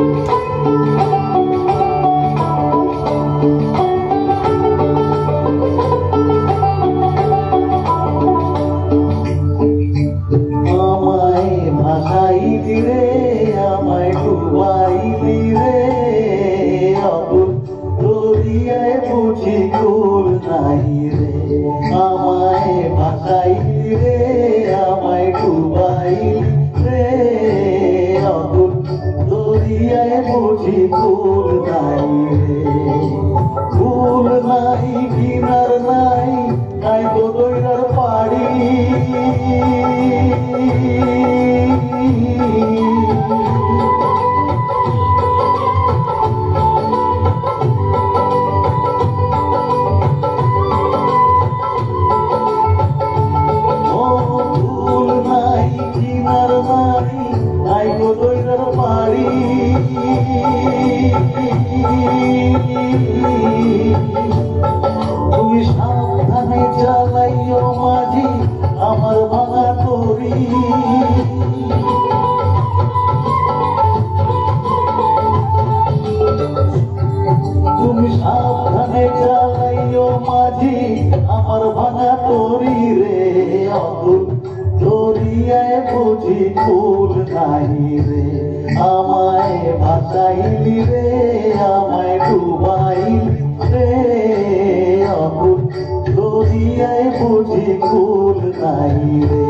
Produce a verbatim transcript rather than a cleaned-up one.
ভাসাইলি রে আমায় ডুবাইলি রে অবুল দরিয়ায় বুঝি কুল নাই রে আমায় ভাসাইলি রে আমায় ডুবাইলি রে অবুল দরিয়ায় বুঝি কুল নাই রে কুল নাই কিনার নাই নাই তো দইরার পাড়ি তুমি সাবধানে চালাইও মাঝি আমার ভাঙা তরি তুমি সাবধানে চালাইও মাঝি আমার ভাঙা তরি রে অবুল দরিয়ায় বুঝি কুল নাই রে আমায় ভাসাইলি রে আমায় ডুবাইলি রে অবুল দরিয়ায় বুঝি কুল নাই রে।